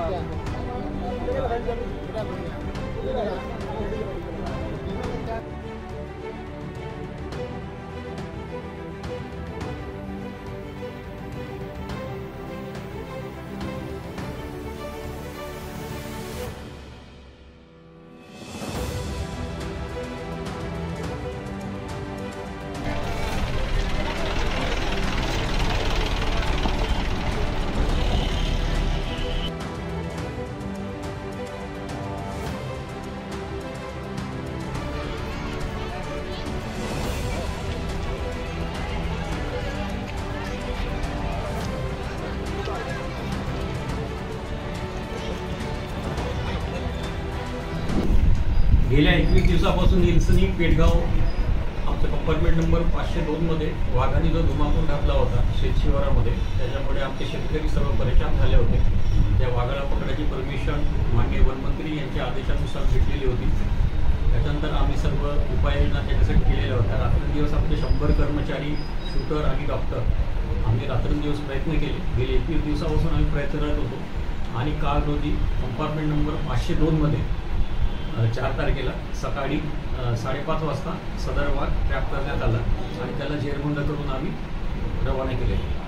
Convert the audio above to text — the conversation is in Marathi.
गेल्या 21 दिवसापासून निरसनी पेटगाव आमचा कंपार्टमेंट नंबर 502 मध्ये वाघाने जो धुमाकूळ घातला होता शेतशिवारामध्ये, त्याच्यामुळे आमचे शेतकरी सर्व परेशान झाले होते. त्या वाघाला पकडायची परमिशन माननीय वनमंत्री यांच्या आदेशानुसार भेटलेली होती. त्याच्यानंतर आम्ही सर्व उपाययोजना त्याच्यासाठी केलेल्या होत्या. रात्रंदिवस आमचे 100 कर्मचारी, शूटर आणि डॉक्टर आम्ही रात्रंदिवस प्रयत्न केले. गेले 21 दिवसापासून आम्ही प्रयत्नरत होतो आणि काल रोजी कंपार्टमेंट नंबर 502 मध्ये 4 तारखेला सकाळी 5:30 वाजता सदर वाघ ट्रॅप करण्यात आला आणि त्याला जेरबंद करून आम्ही रवाना केले.